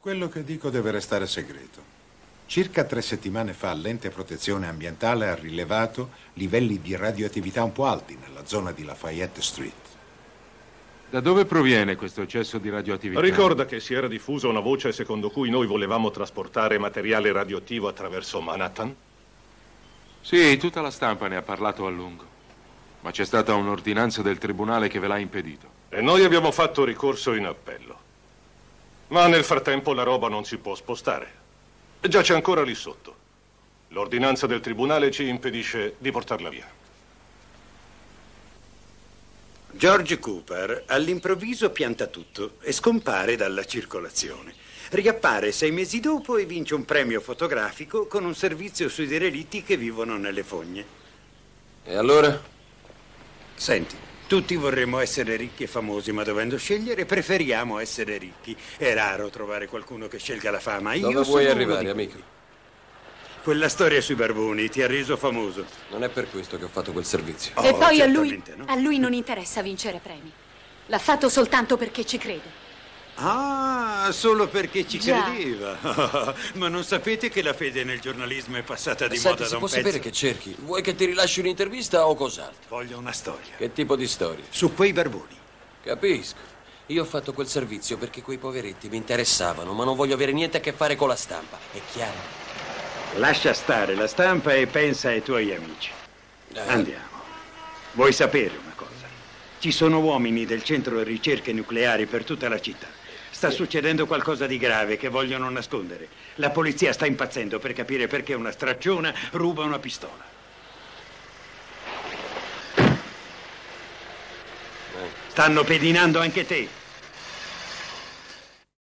Quello che dico deve restare segreto. Circa 3 settimane fa l'ente protezione ambientale ha rilevato livelli di radioattività un po' alti nella zona di Lafayette Street. Da dove proviene questo eccesso di radioattività? Ricorda che si era diffusa una voce secondo cui noi volevamo trasportare materiale radioattivo attraverso Manhattan? Sì, tutta la stampa ne ha parlato a lungo. Ma c'è stata un'ordinanza del tribunale che ve l'ha impedito. E noi abbiamo fatto ricorso in appello. Ma nel frattempo la roba non si può spostare. Già c'è ancora lì sotto. L'ordinanza del tribunale ci impedisce di portarla via. George Cooper all'improvviso pianta tutto e scompare dalla circolazione. Riappare 6 mesi dopo e vince un premio fotografico con un servizio sui derelitti che vivono nelle fogne. E allora? Senti, tutti vorremmo essere ricchi e famosi, ma dovendo scegliere preferiamo essere ricchi. È raro trovare qualcuno che scelga la fama. Dove vuoi arrivare, amico? Quella storia sui barboni ti ha reso famoso. Non è per questo che ho fatto quel servizio. E poi no? a lui non interessa vincere premi. L'ha fatto soltanto perché ci crede. Ah, solo perché ci Già. credeva. Ma non sapete che la fede nel giornalismo è passata di Senti, moda si da un può pezzo? sapere che cerchi? Vuoi che ti rilasci un'intervista o cos'altro? Voglio una storia. Che tipo di storia? Su quei barboni. Capisco. Io ho fatto quel servizio perché quei poveretti mi interessavano, ma non voglio avere niente a che fare con la stampa. È chiaro? Lascia stare la stampa e pensa ai tuoi amici. Andiamo. Vuoi sapere una cosa? Ci sono uomini del centro ricerche nucleari per tutta la città. Sta succedendo qualcosa di grave che vogliono nascondere. La polizia sta impazzendo per capire perché una stracciona ruba una pistola. Stanno pedinando anche te.